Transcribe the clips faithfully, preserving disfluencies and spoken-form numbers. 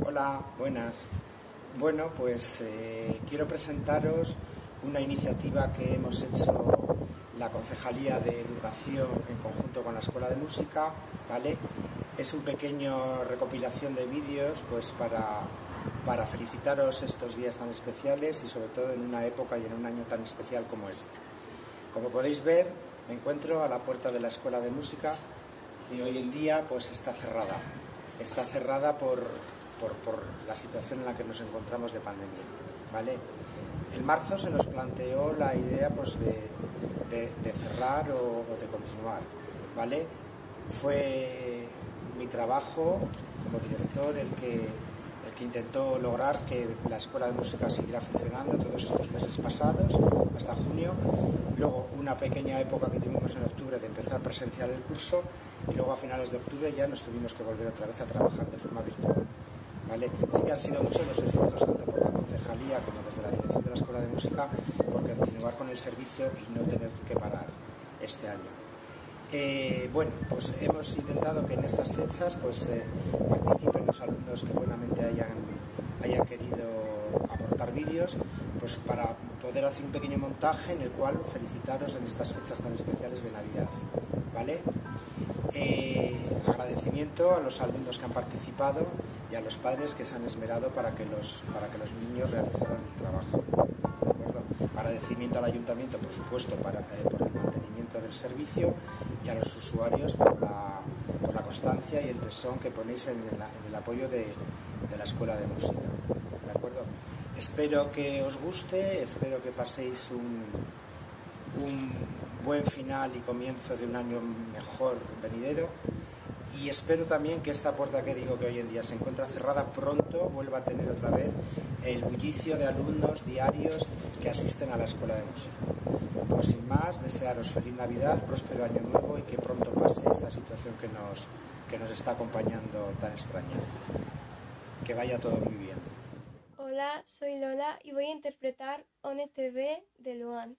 Hola, buenas. Bueno, pues eh, quiero presentaros una iniciativa que hemos hecho la Concejalía de Educación en conjunto con la Escuela de Música, ¿vale? Es un pequeño recopilación de vídeos pues para, para felicitaros estos días tan especiales y sobre todo en una época y en un año tan especial como este. Como podéis ver, me encuentro a la puerta de la Escuela de Música y hoy en día pues está cerrada. Está cerrada por, por, por la situación en la que nos encontramos de pandemia, ¿vale? En marzo se nos planteó la idea pues, de, de, de cerrar o, o de continuar, ¿vale? Fue mi trabajo como director el que, el que intentó lograr que la Escuela de Música siguiera funcionando todos estos meses pasados, hasta junio. Luego una pequeña época que tuvimos en octubre de empezar presencial el curso y luego a finales de octubre ya nos tuvimos que volver otra vez a trabajar de forma virtual, ¿vale? Sí que han sido muchos los esfuerzos tanto por la concejalía como desde la dirección de la Escuela de Música por continuar con el servicio y no tener que parar este año. Eh, bueno, pues hemos intentado que en estas fechas pues eh, participen los alumnos que buenamente hayan, hayan querido aportar vídeos pues para poder hacer un pequeño montaje en el cual felicitaros en estas fechas tan especiales de Navidad, ¿vale? Eh, agradecimiento a los alumnos que han participado y a los padres que se han esmerado para que los, para que los niños realizaran el trabajo, ¿de acuerdo? Agradecimiento al ayuntamiento, por supuesto, para, eh, por el mantenimiento del servicio y a los usuarios por la, por la constancia y el tesón que ponéis en el, en el apoyo de, de la Escuela de Música, ¿de acuerdo? Espero que os guste, espero que paséis un, un buen final y comienzo de un año mejor venidero y espero también que esta puerta que digo que hoy en día se encuentra cerrada pronto vuelva a tener otra vez el bullicio de alumnos diarios que asisten a la Escuela de Música. Pues sin más, desearos feliz Navidad, próspero año nuevo y que pronto pase esta situación que nos, que nos está acompañando tan extraña. Que vaya todo muy bien. Hola, soy Lola y voy a interpretar One T V de Luan.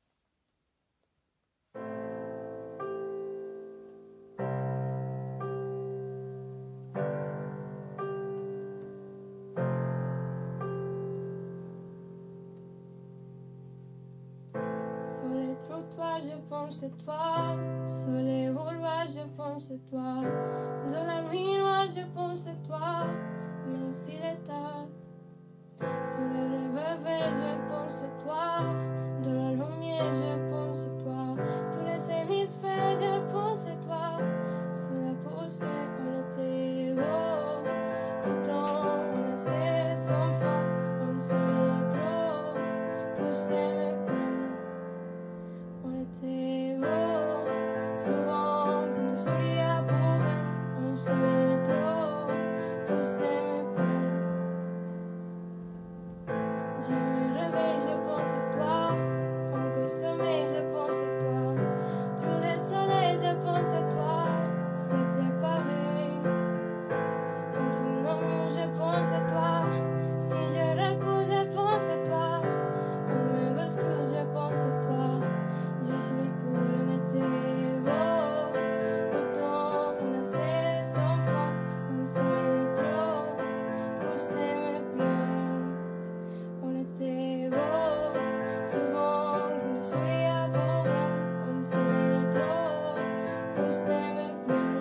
Sur les trottoirs, je pense à toi. Sur les boulevards, je pense à toi. Dans la nuit noire, je pense à toi. Même s'il est tard. Sur les réverbères, je pense à toi. Dans la lumière, je pense à toi. Tous les hémisphères, je pense à toi. Sur la poussière, on était beau. Pourtant, on essaie sans fin. On s'aimait trop pour s'aimer bien. On était beau. Souvent, quand nous sourions pour rien, on s'aimait trop pour s'aimer bien. Je me réveille, je pense à toi. Encore sommeil, je pense à toi. Tous les soleils, je pense à toi. C'est préparé. En fond mur, je pense à toi. Si je recours, je pense à toi. On me bouscule, je pense à toi. Je suis cool, on était beau. Pourtant, on a ses enfants. On s'aimait trop pour s'aimer bien. On était beau, souvent quand nous sourions pour rien, on s'aimait trop pour s'aimer bien.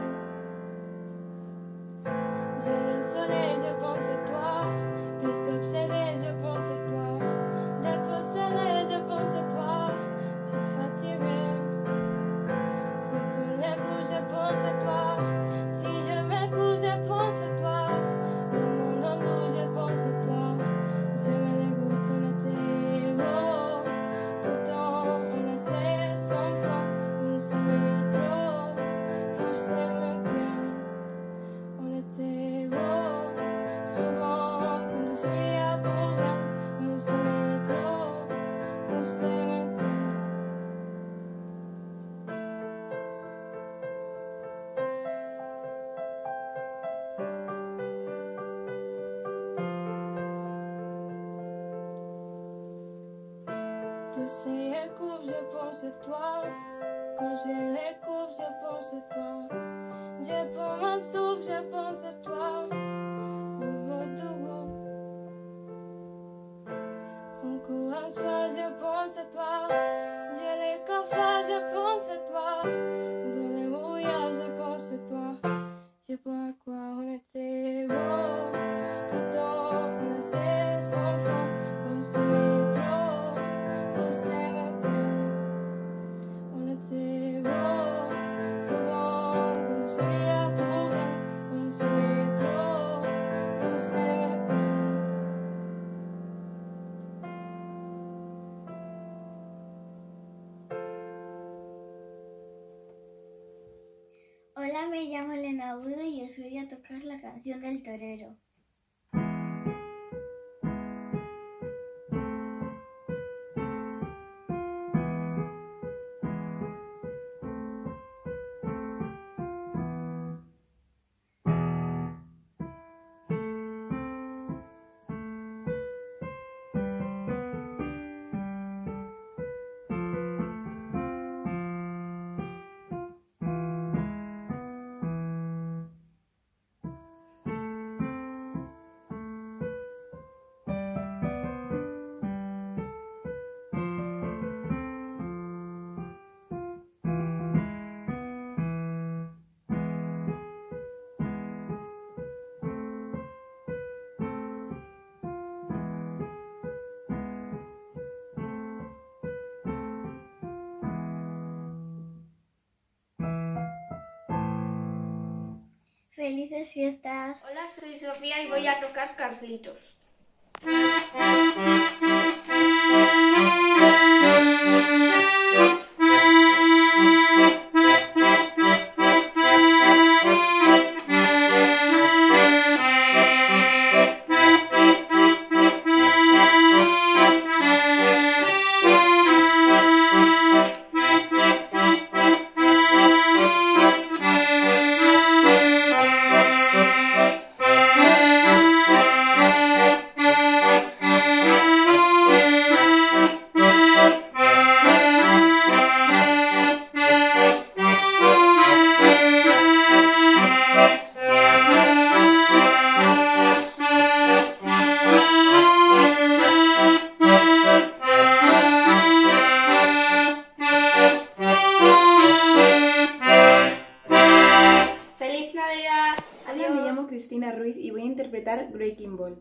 J'ai le soleil, je pense à toi, presque obsédé, je pense à toi, dépossédé, je pense à toi, tu es fatigué. Sur tous les blues, je pense à toi, si je m'écoute, je pense à toi, le monde en nous, je pense à toi. Je me dégoûte, on était beau. Pourtant, on a ses enfants. On s'aimait trop pour s'aimer bien. On était beau. Souvent, quand on souriait pour rien, on s'aimait trop pour s'aimer bien. Tous ces coupes, je pense à toi. Quand j'ai les coupes, je pense à toi. J'ai pas ma soupe, je pense à toi. Au bout pense à toi. J'ai les cafards, je pense à toi. Dans les brouillards, je pense à toi. Je sais pas à quoi on était beau. Pourtant, on a ses enfants. On s'aimait trop, on s'aimait bien. On était beau. Souvent, on ne se lia pour rien. On s'aimait trop, on s'aimait bien. Hola, me llamo Elena Agudo y os voy a tocar la canción del torero. ¡Felices fiestas! Hola, soy Sofía y voy a tocar Carlitos. Hola, me llamo Cristina Ruiz y voy a interpretar Breaking Ball.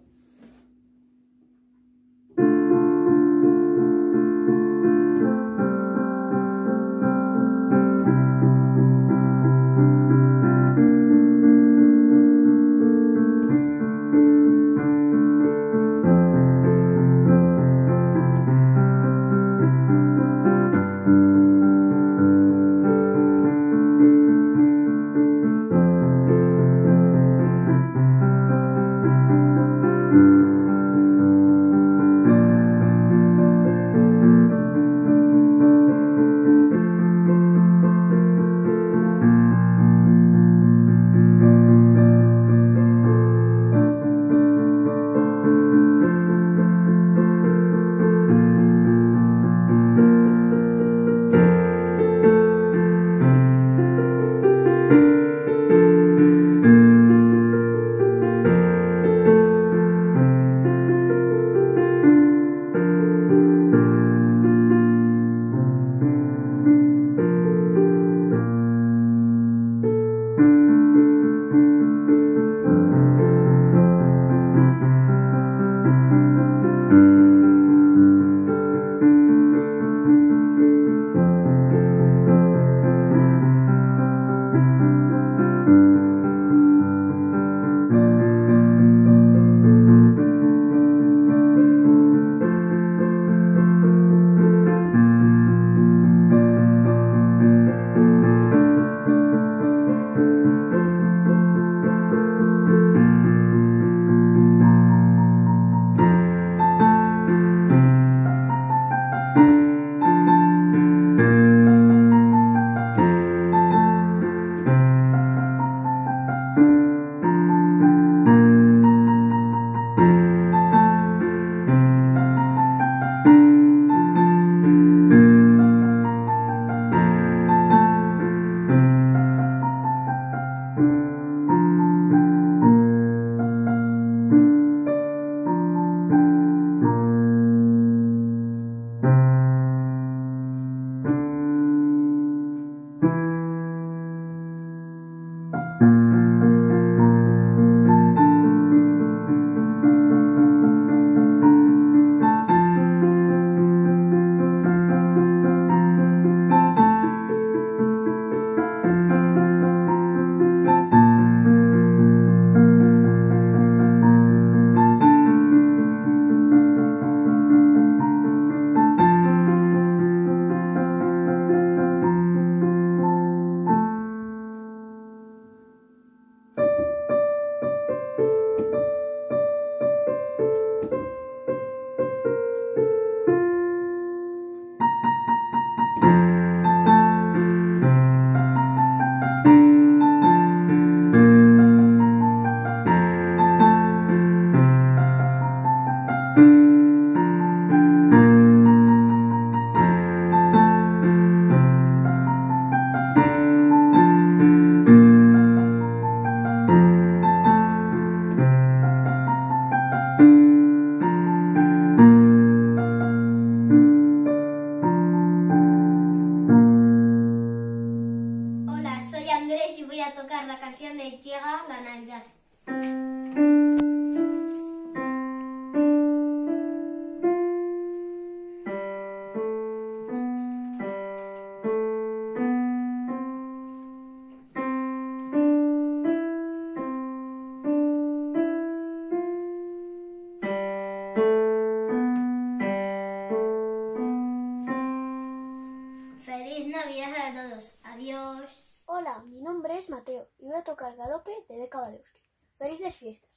Navidades a todos. Adiós. Hola, mi nombre es Mateo y voy a tocar Galope de Deka Baleuski. ¡Felices fiestas!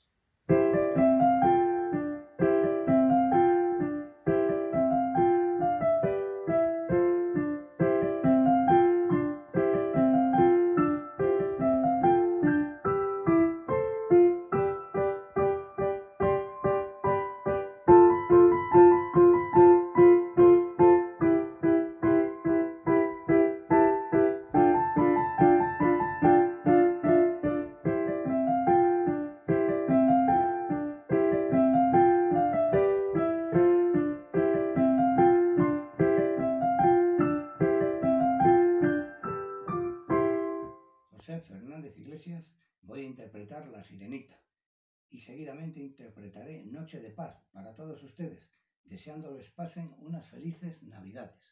José Fernández Iglesias, voy a interpretar La Sirenita y seguidamente interpretaré Noche de Paz para todos ustedes, deseándoles pasen unas felices Navidades.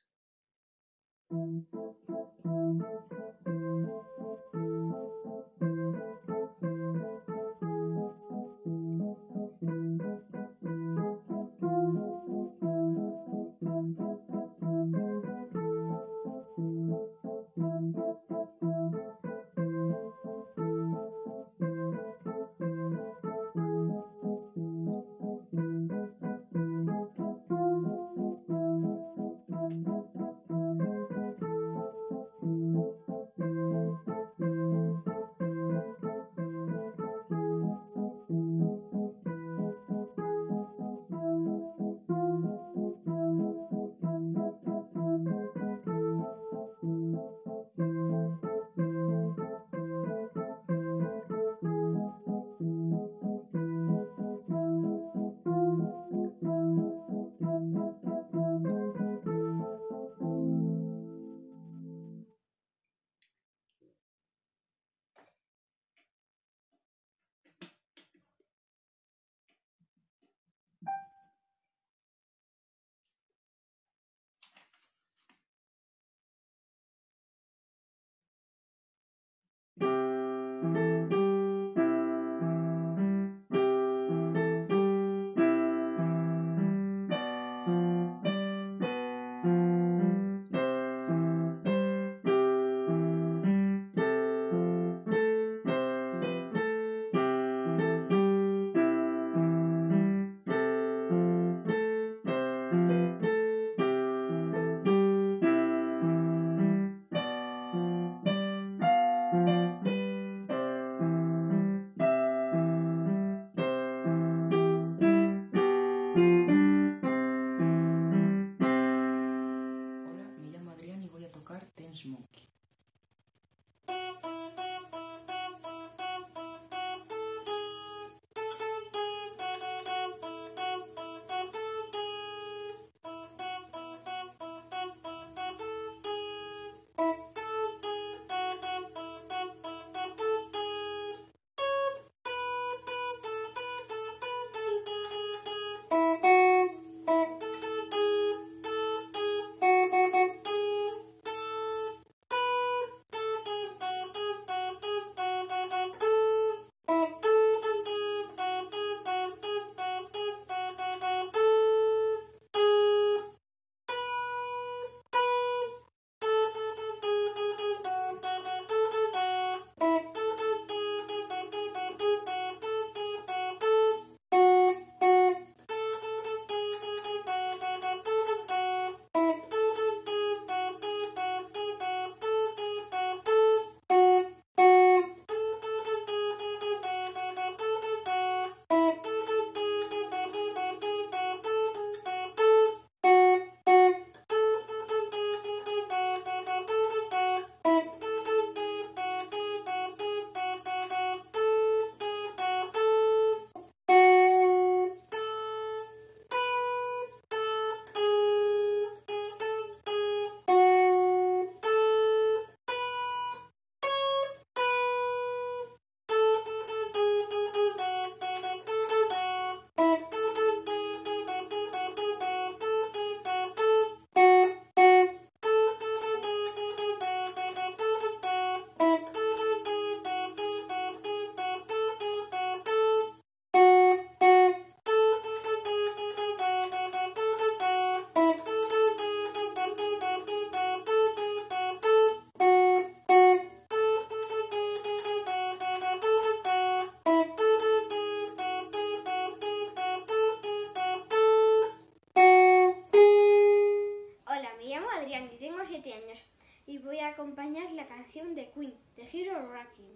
Andy, tengo siete años y voy a acompañar la canción de Queen, The Hero Rocking.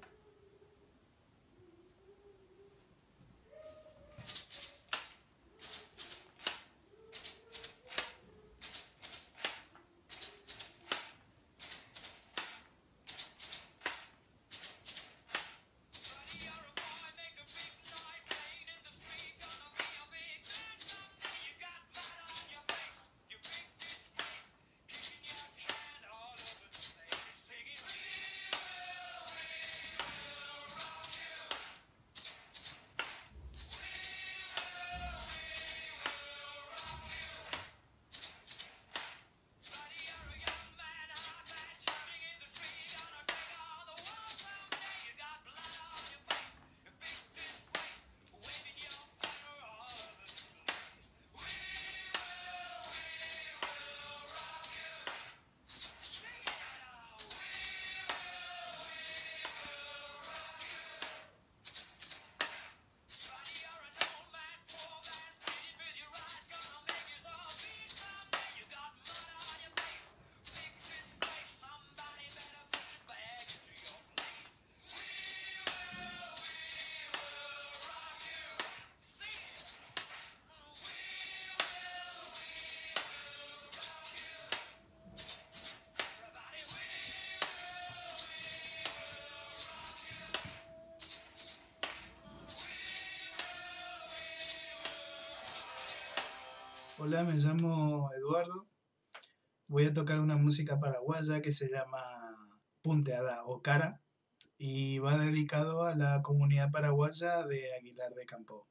Hola, me llamo Eduardo. Voy a tocar una música paraguaya que se llama Punteada o Cara y va dedicado a la comunidad paraguaya de Aguilar de Campo.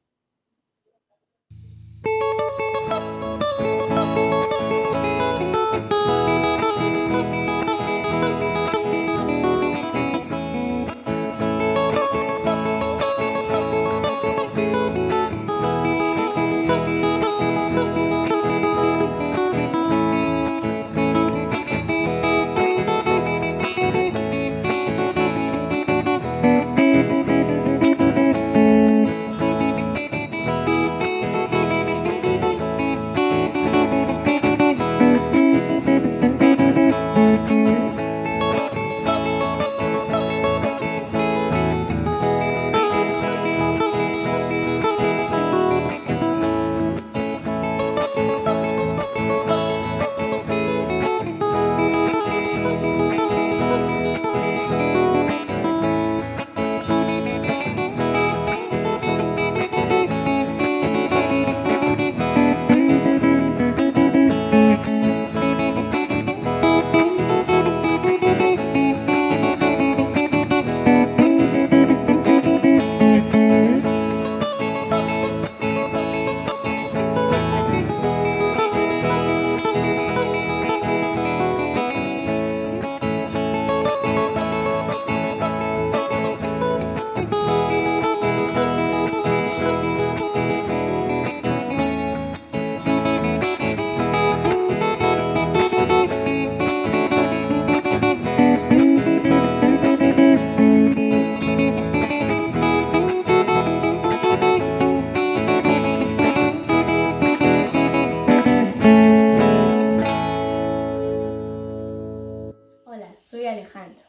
Hola, soy Alejandro.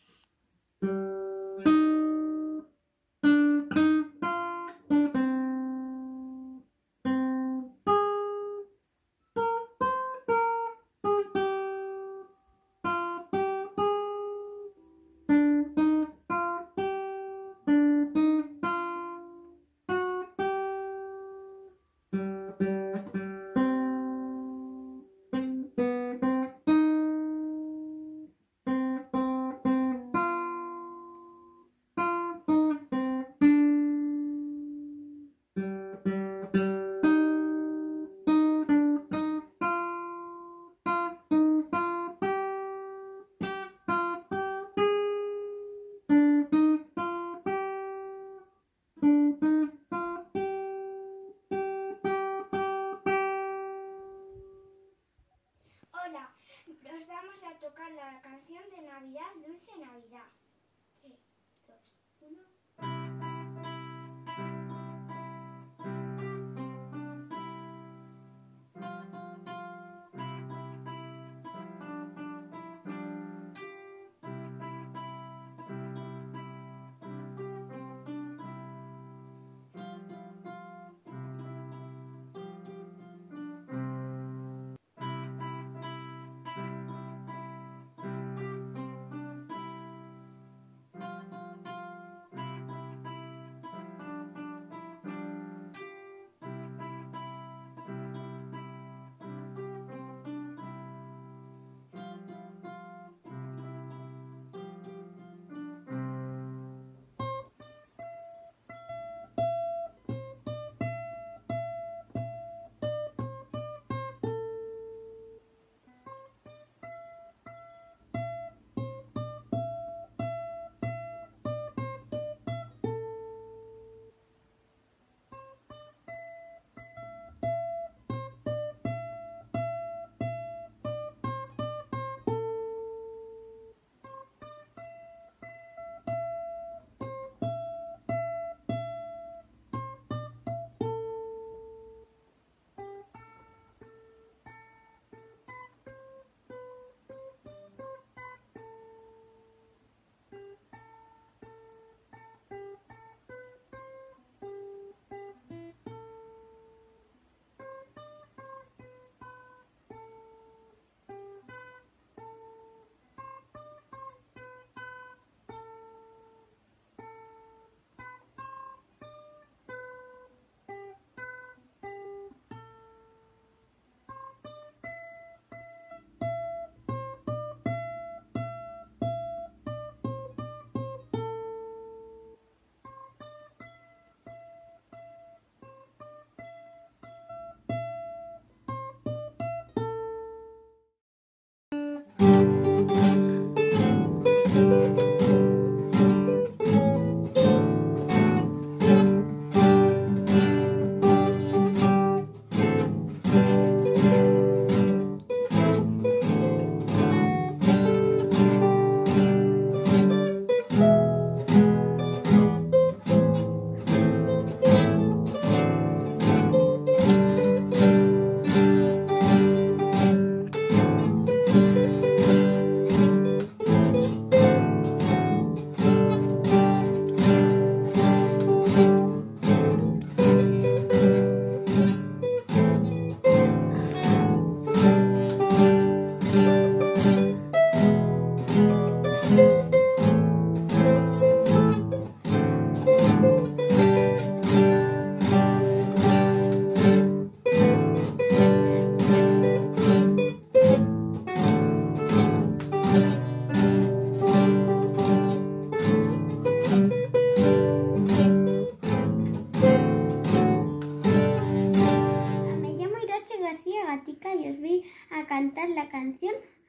Hola, os vamos a tocar la canción de Navidad, Dulce Navidad. tres, dos, uno.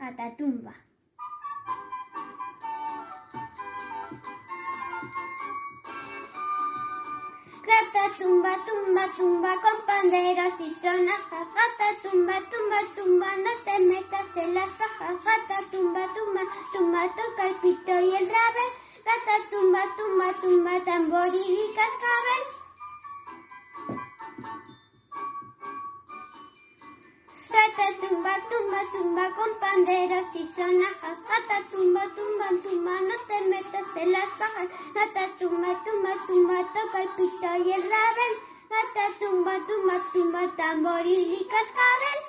Catatumba. Gata tumba, tumba, tumba, con panderos y sonajas. Gata tumba, tumba, tumba, no te metas en las fajas. Gata tumba, tumba, tumba, toca el pito y el rabel. Gata tumba, tumba, tumba, tamboril y cascabel. Gata tumba, tumba, tumba, con panderos y sonajas. Gata tumba, tumba, tumba, no te metas en las fajas. Gata tumba, tumba, tumba, toca el pito y el rabel. Gata tumba, tumba, tumba, tamboril y cascabel.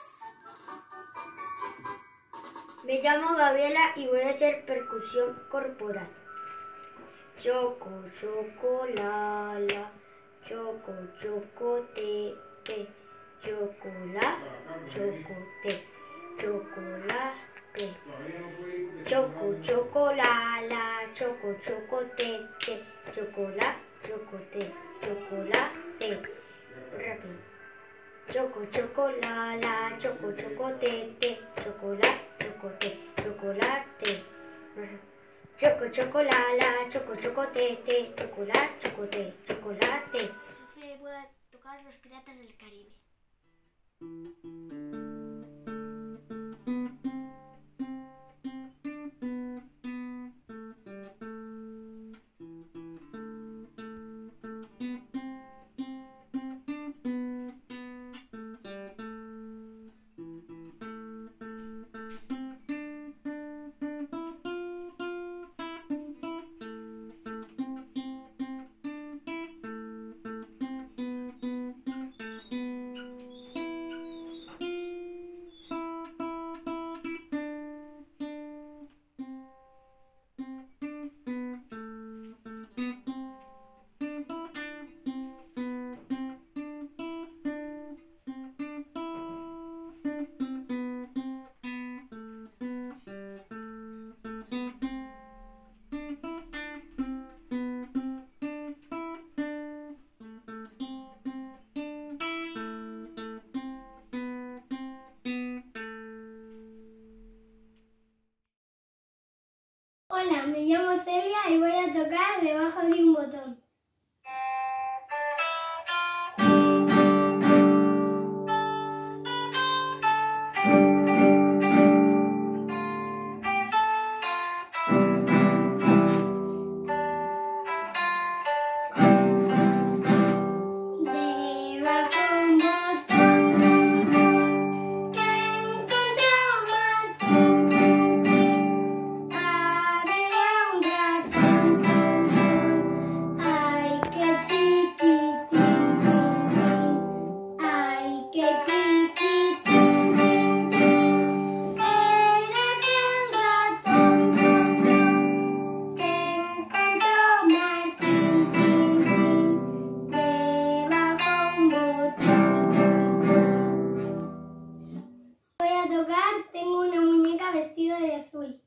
Me llamo Gabriela y voy a hacer percusión corporal. Choco, choco, la, la, choco, choco, te, te, chocola, choco, te, chocolate, choco, chocola, la, choco, choco, te, te, chocola, choco, te, chocolate, rápido. Choco, chocola, la, choco, choco, te, te, chocola, choco, te, chocolate. Choco, chocolala, choco, chocote, chocolate, chocote, chocolate. Sofía voy a tocar Los Piratas del Caribe. Hola, me llamo Celia y voy a tocar Debajo de un botón. Tengo una muñeca vestida de azul.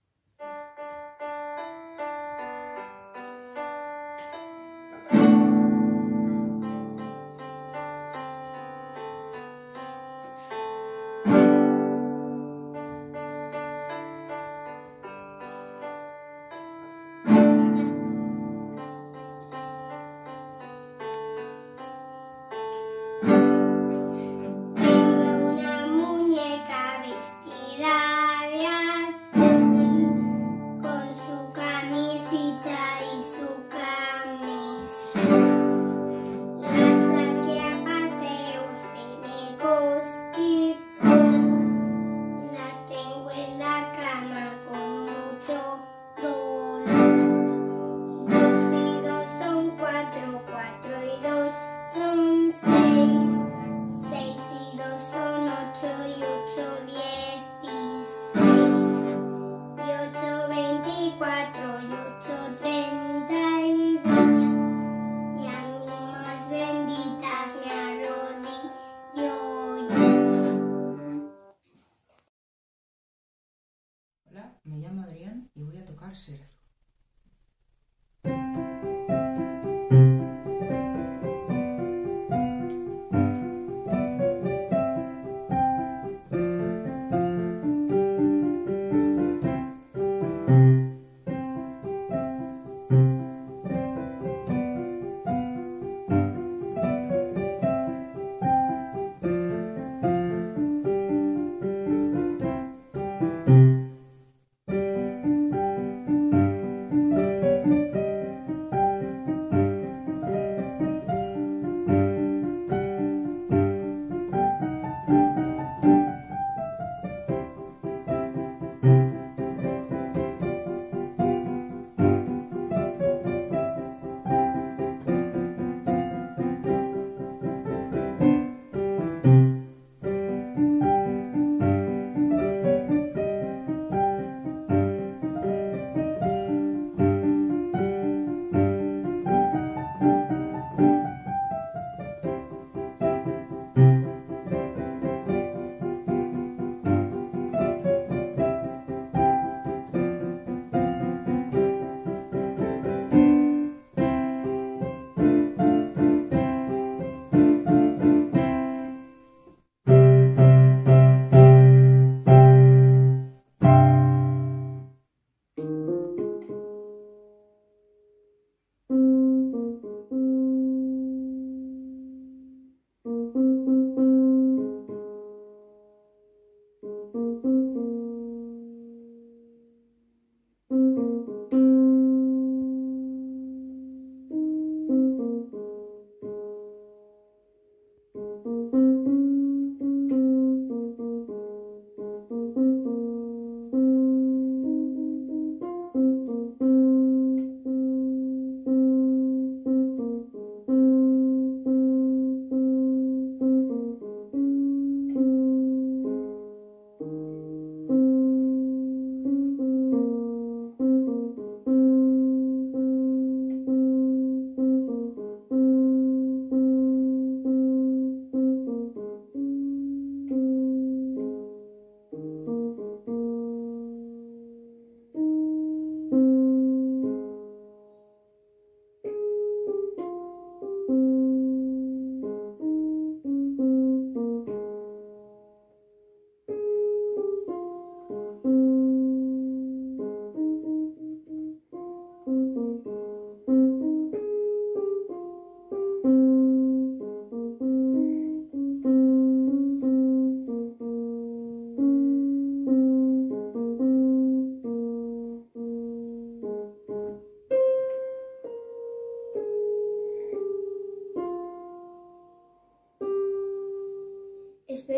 Me llamo Adrián y voy a tocar Serzo.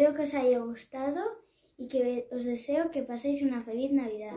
espero que os haya gustado y que os deseo que paséis una feliz Navidad.